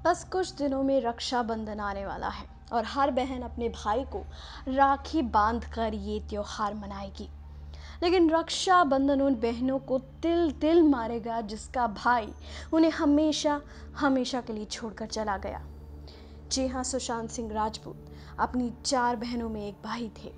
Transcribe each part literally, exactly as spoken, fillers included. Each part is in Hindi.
बस कुछ दिनों में रक्षाबंधन आने वाला है और हर बहन अपने भाई को राखी बांधकर ये त्योहार मनाएगी। लेकिन रक्षाबंधन उन बहनों को तिल तिल मारेगा जिसका भाई उन्हें हमेशा हमेशा के लिए छोड़कर चला गया। जी हाँ, सुशांत सिंह राजपूत अपनी चार बहनों में एक भाई थे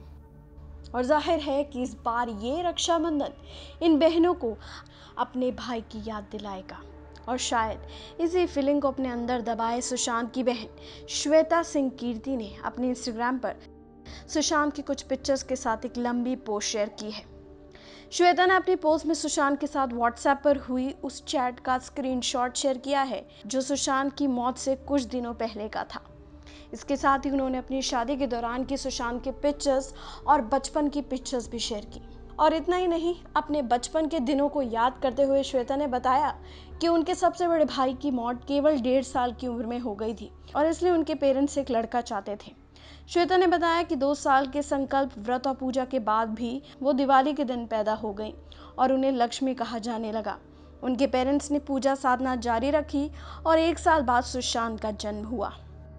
और जाहिर है कि इस बार ये रक्षाबंधन इन बहनों को अपने भाई की याद दिलाएगा। और शायद इसी फीलिंग को अपने अंदर दबाए सुशांत की बहन श्वेता सिंह कीर्ति ने अपने इंस्टाग्राम पर सुशांत की कुछ पिक्चर्स के साथ एक लंबी पोस्ट शेयर की है। श्वेता ने अपनी पोस्ट में सुशांत के साथ व्हाट्सएप पर हुई उस चैट का स्क्रीनशॉट शेयर किया है जो सुशांत की मौत से कुछ दिनों पहले का था। इसके साथ ही उन्होंने अपनी शादी के दौरान की सुशांत के पिक्चर्स और बचपन की पिक्चर्स भी शेयर की। और इतना ही नहीं, अपने बचपन के दिनों को याद करते हुए श्वेता ने बताया कि उनके सबसे बड़े भाई की मौत केवल डेढ़ साल की उम्र में हो गई थी और इसलिए उनके पेरेंट्स एक लड़का चाहते थे। श्वेता ने बताया कि दो साल के संकल्प, व्रत और पूजा के बाद भी वो दिवाली के दिन पैदा हो गई और उन्हें लक्ष्मी कहा जाने लगा। उनके पेरेंट्स ने पूजा साधना जारी रखी और एक साल बाद सुशांत का जन्म हुआ।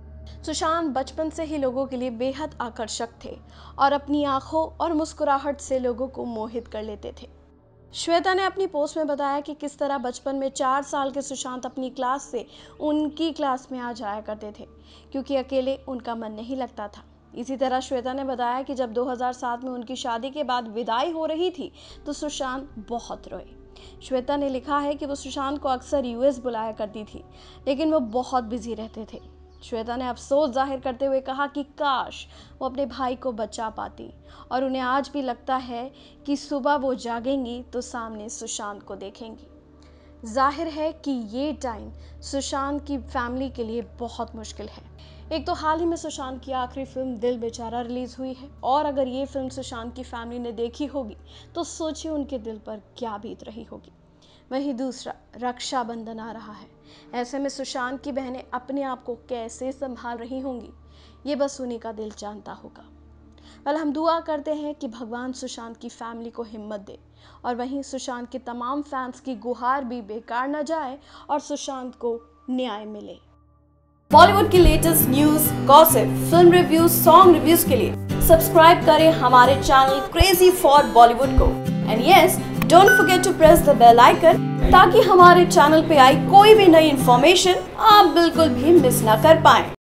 सुशांत बचपन से ही लोगों के लिए बेहद आकर्षक थे और अपनी आंखों और मुस्कुराहट से लोगों को मोहित कर लेते थे। श्वेता ने अपनी पोस्ट में बताया कि किस तरह बचपन में चार साल के सुशांत अपनी क्लास से उनकी क्लास में आ जाया करते थे क्योंकि अकेले उनका मन नहीं लगता था। इसी तरह श्वेता ने बताया कि जब दो हज़ार सात में उनकी शादी के बाद विदाई हो रही थी तो सुशांत बहुत रोए। श्वेता ने लिखा है कि वो सुशांत को अक्सर यूएस बुलाया करती थी लेकिन वो बहुत बिजी रहते थे। श्वेता ने अफसोस जाहिर करते हुए कहा कि काश वो अपने भाई को बचा पाती और उन्हें आज भी लगता है कि सुबह वो जागेंगी तो सामने सुशांत को देखेंगी। जाहिर है कि ये टाइम सुशांत की फैमिली के लिए बहुत मुश्किल है। एक तो हाल ही में सुशांत की आखिरी फिल्म दिल बेचारा रिलीज हुई है और अगर ये फिल्म सुशांत की फैमिली ने देखी होगी तो सोचिए उनके दिल पर क्या बीत रही होगी। वहीं दूसरा, रक्षाबंधन आ रहा है। ऐसे में सुशांत की बहनें अपने आप को कैसे संभाल रही होंगी ये बस उन्हीं का दिल जानता होगा। वेल, हम दुआ करते हैं कि भगवान सुशांत की फैमिली को हिम्मत दे और वहीं सुशांत के तमाम फैंस की गुहार भी बेकार न जाए और सुशांत को न्याय मिले। बॉलीवुड की latest news, gossip, film reviews, song reviews के लिए सब्सक्राइब करें हमारे चैनल क्रेजी फॉर बॉलीवुड को। And yes, don't forget to press the bell icon ताकि हमारे चैनल पे आई कोई भी नई इंफॉर्मेशन आप बिल्कुल भी मिस ना कर पाएं।